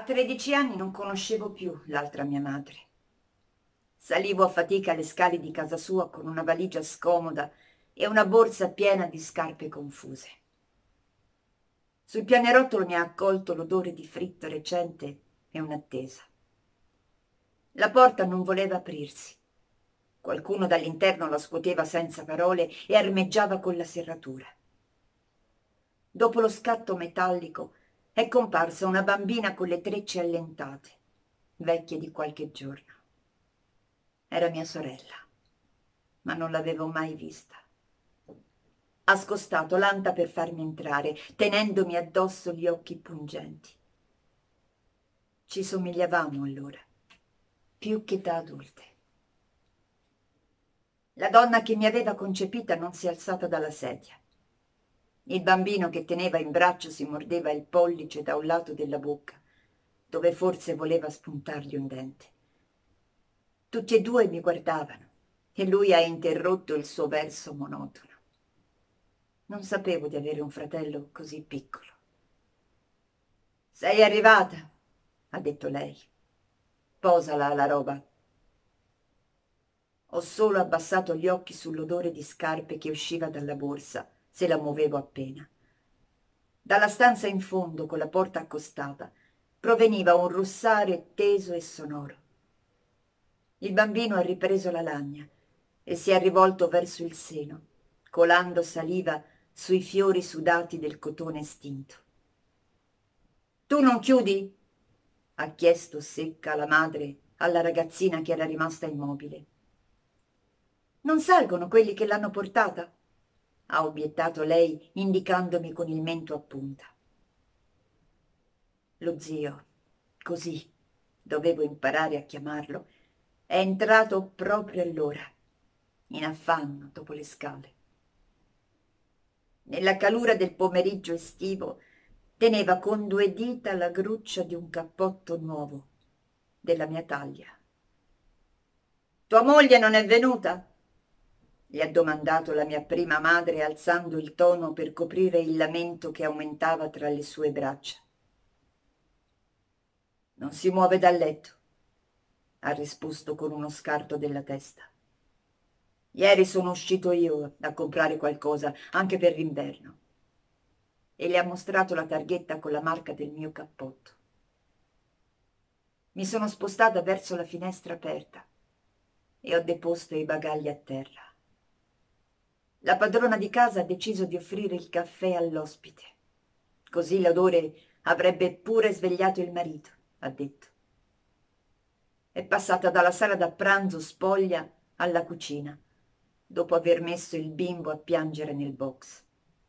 13 anni non conoscevo più l'altra mia madre. Salivo a fatica le scale di casa sua con una valigia scomoda e una borsa piena di scarpe confuse. Sul pianerottolo mi ha accolto l'odore di fritto recente e un'attesa. La porta non voleva aprirsi. Qualcuno dall'interno la scuoteva senza parole e armeggiava con la serratura. Dopo lo scatto metallico è comparsa una bambina con le trecce allentate, vecchie di qualche giorno. Era mia sorella, ma non l'avevo mai vista. Ha scostato l'anta per farmi entrare, tenendomi addosso gli occhi pungenti. Ci somigliavamo allora, più che da adulte. La donna che mi aveva concepita non si è alzata dalla sedia. Il bambino che teneva in braccio si mordeva il pollice da un lato della bocca, dove forse voleva spuntargli un dente. Tutti e due mi guardavano e lui ha interrotto il suo verso monotono. Non sapevo di avere un fratello così piccolo. «Sei arrivata», ha detto lei. «Posala la roba». Ho solo abbassato gli occhi sull'odore di scarpe che usciva dalla borsa, se la muovevo appena. Dalla stanza in fondo, con la porta accostata, proveniva un russare teso e sonoro. Il bambino ha ripreso la lagna e si è rivolto verso il seno, colando saliva sui fiori sudati del cotone stinto. «Tu non chiudi?» ha chiesto secca la madre alla ragazzina che era rimasta immobile. «Non salgono quelli che l'hanno portata?» ha obiettato lei, indicandomi con il mento a punta. Lo zio, così dovevo imparare a chiamarlo, è entrato proprio allora, in affanno dopo le scale. Nella calura del pomeriggio estivo teneva con 2 dita la gruccia di un cappotto nuovo, della mia taglia. «Tua moglie non è venuta?» gli ha domandato la mia prima madre, alzando il tono per coprire il lamento che aumentava tra le sue braccia. «Non si muove dal letto», ha risposto con uno scarto della testa. «Ieri sono uscito io a comprare qualcosa, anche per l'inverno». E le ha mostrato la targhetta con la marca del mio cappotto. Mi sono spostata verso la finestra aperta e ho deposto i bagagli a terra. La padrona di casa ha deciso di offrire il caffè all'ospite. Così l'odore avrebbe pure svegliato il marito, ha detto. È passata dalla sala da pranzo spoglia alla cucina, dopo aver messo il bimbo a piangere nel box.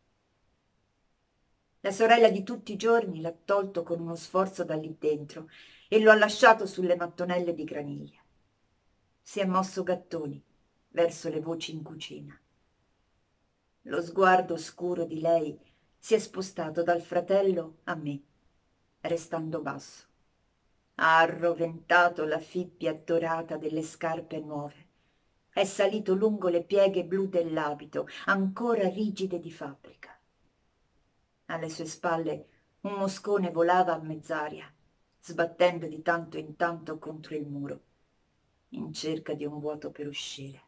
La sorella di tutti i giorni l'ha tolto con uno sforzo da lì dentro e lo ha lasciato sulle mattonelle di graniglia. Si è mosso gattoni verso le voci in cucina. Lo sguardo scuro di lei si è spostato dal fratello a me, restando basso. Ha arroventato la fibbia dorata delle scarpe nuove. È salito lungo le pieghe blu dell'abito, ancora rigide di fabbrica. Alle sue spalle un moscone volava a mezz'aria, sbattendo di tanto in tanto contro il muro, in cerca di un vuoto per uscire.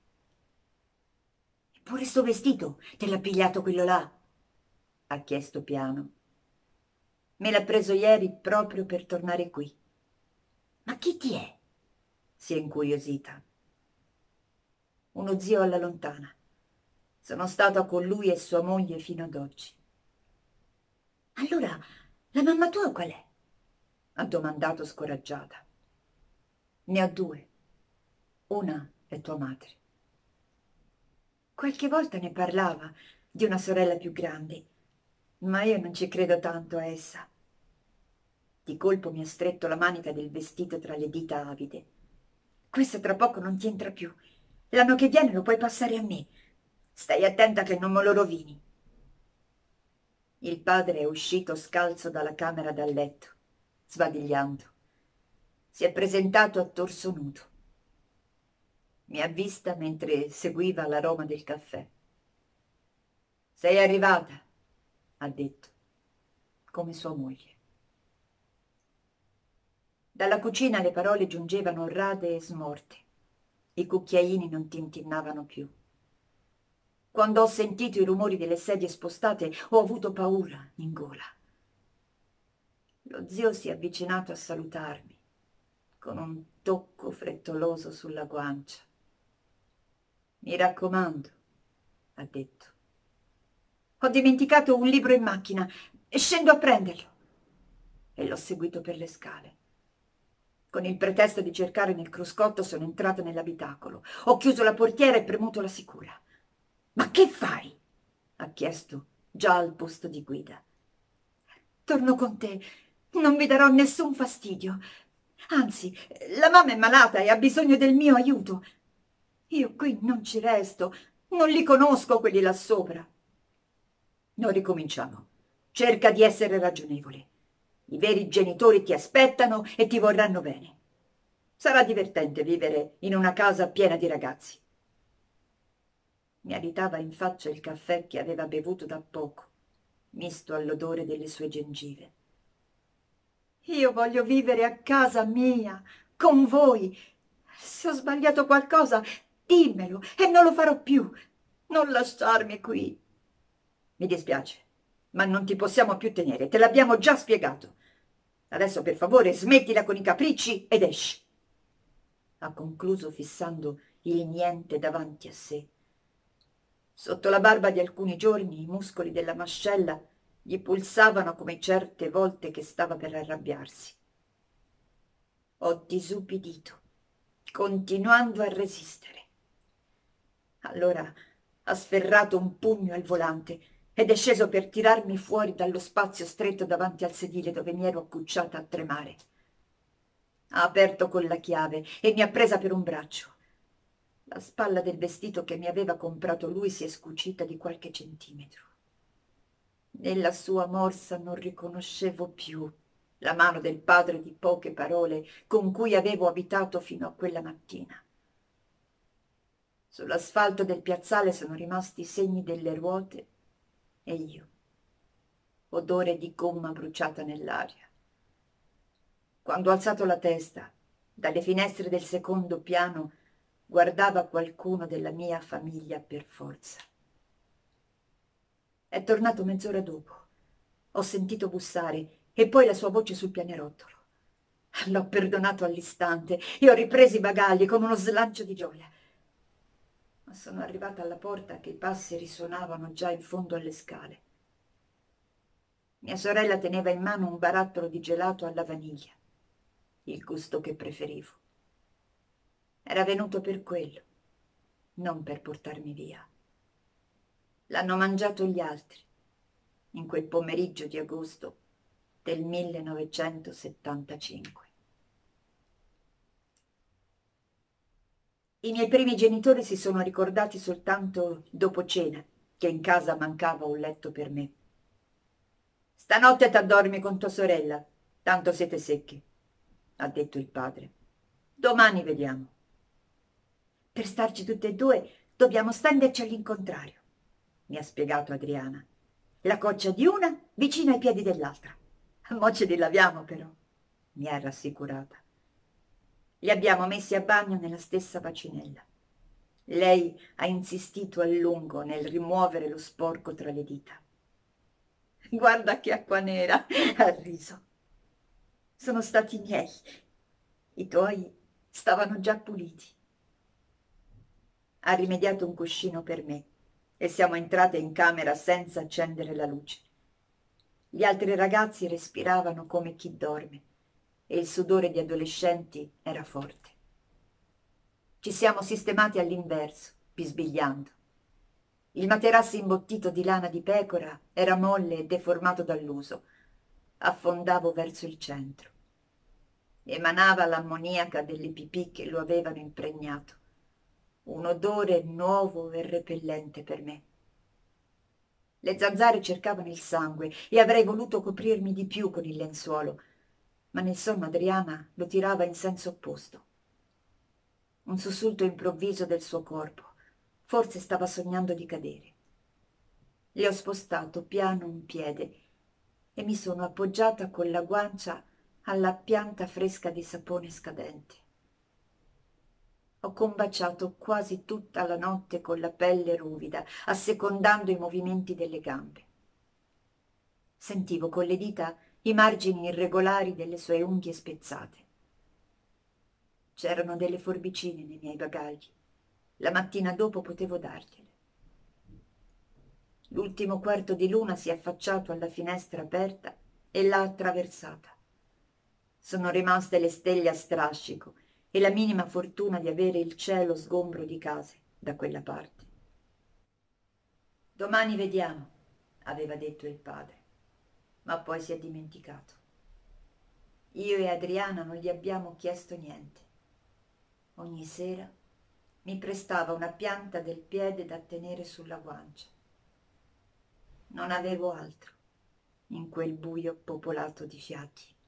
«Eppure sto vestito te l'ha pigliato quello là?» ha chiesto piano. «Me l'ha preso ieri proprio per tornare qui». «Ma chi ti è?» si è incuriosita. «Uno zio alla lontana. Sono stata con lui e sua moglie fino ad oggi». «Allora, la mamma tua qual è?» ha domandato scoraggiata. «Ne ho 2. Una è tua madre». Qualche volta ne parlava di una sorella più grande, ma io non ci credo tanto a essa. Di colpo mi ha stretto la manica del vestito tra le dita avide. «Questo tra poco non ti entra più. L'anno che viene lo puoi passare a me. Stai attenta che non me lo rovini». Il padre è uscito scalzo dalla camera da letto, sbadigliando. Si è presentato a torso nudo. Mi ha vista mentre seguiva l'aroma del caffè. «Sei arrivata», ha detto, come sua moglie. Dalla cucina le parole giungevano rade e smorte. I cucchiaini non tintinnavano più. Quando ho sentito i rumori delle sedie spostate, ho avuto paura in gola. Lo zio si è avvicinato a salutarmi, con un tocco frettoloso sulla guancia. «Mi raccomando», ha detto. «Ho dimenticato un libro in macchina. Scendo a prenderlo». E l'ho seguito per le scale. Con il pretesto di cercare nel cruscotto sono entrata nell'abitacolo. Ho chiuso la portiera e premuto la sicura. «Ma che fai?» ha chiesto, già al posto di guida. «Torno con te. Non vi darò nessun fastidio. Anzi, la mamma è malata e ha bisogno del mio aiuto. Io qui non ci resto. Non li conosco quelli là sopra». «Non ricominciamo. Cerca di essere ragionevole. I veri genitori ti aspettano e ti vorranno bene. Sarà divertente vivere in una casa piena di ragazzi». Mi aritava in faccia il caffè che aveva bevuto da poco, misto all'odore delle sue gengive. «Io voglio vivere a casa mia, con voi. Se ho sbagliato qualcosa, dimmelo e non lo farò più. Non lasciarmi qui». «Mi dispiace, ma non ti possiamo più tenere, te l'abbiamo già spiegato. Adesso per favore smettila con i capricci ed esci», ha concluso fissando il niente davanti a sé. Sotto la barba di alcuni giorni i muscoli della mascella gli pulsavano come certe volte che stava per arrabbiarsi. Ho disubbidito, continuando a resistere. Allora ha sferrato un pugno al volante ed è sceso per tirarmi fuori dallo spazio stretto davanti al sedile dove mi ero accucciata a tremare. Ha aperto con la chiave e mi ha presa per un braccio. La spalla del vestito che mi aveva comprato lui si è scucita di qualche centimetro. Nella sua morsa non riconoscevo più la mano del padre di poche parole con cui avevo abitato fino a quella mattina. Sull'asfalto del piazzale sono rimasti i segni delle ruote e io, odore di gomma bruciata nell'aria. Quando ho alzato la testa, dalle finestre del secondo piano guardava qualcuno della mia famiglia per forza. È tornato mezz'ora dopo. Ho sentito bussare e poi la sua voce sul pianerottolo. L'ho perdonato all'istante e ho ripreso i bagagli con uno slancio di gioia. Ma sono arrivata alla porta che i passi risuonavano già in fondo alle scale. Mia sorella teneva in mano un barattolo di gelato alla vaniglia, il gusto che preferivo. Era venuto per quello, non per portarmi via. L'hanno mangiato gli altri, in quel pomeriggio di agosto del 1975. I miei primi genitori si sono ricordati soltanto dopo cena che in casa mancava un letto per me. «Stanotte t'addormi con tua sorella, tanto siete secchi», ha detto il padre. «Domani vediamo». «Per starci tutte e due dobbiamo stenderci all'incontrario», mi ha spiegato Adriana. «La coccia di una vicino ai piedi dell'altra. Mo ce li laviamo però», mi ha rassicurata. Li abbiamo messi a bagno nella stessa bacinella. Lei ha insistito a lungo nel rimuovere lo sporco tra le dita. «Guarda che acqua nera!» ha riso. «Sono stati miei. I tuoi stavano già puliti». Ha rimediato un cuscino per me e siamo entrate in camera senza accendere la luce. Gli altri ragazzi respiravano come chi dorme e il sudore di adolescenti era forte. Ci siamo sistemati all'inverso, bisbigliando. Il materasso imbottito di lana di pecora era molle e deformato dall'uso. Affondavo verso il centro. Emanava l'ammoniaca delle pipì che lo avevano impregnato. Un odore nuovo e repellente per me. Le zanzare cercavano il sangue e avrei voluto coprirmi di più con il lenzuolo, ma nel sonno Adriana lo tirava in senso opposto. Un sussulto improvviso del suo corpo. Forse stava sognando di cadere. Le ho spostato piano un piede e mi sono appoggiata con la guancia alla pianta fresca di sapone scadente. Ho combaciato quasi tutta la notte con la pelle ruvida, assecondando i movimenti delle gambe. Sentivo con le dita i margini irregolari delle sue unghie spezzate. C'erano delle forbicine nei miei bagagli. La mattina dopo potevo dargliele. L'ultimo quarto di luna si è affacciato alla finestra aperta e l'ha attraversata. Sono rimaste le stelle a strascico e la minima fortuna di avere il cielo sgombro di case da quella parte. Domani vediamo, aveva detto il padre, ma poi si è dimenticato. Io e Adriana non gli abbiamo chiesto niente. Ogni sera mi prestava una pianta del piede da tenere sulla guancia. Non avevo altro in quel buio popolato di fiati.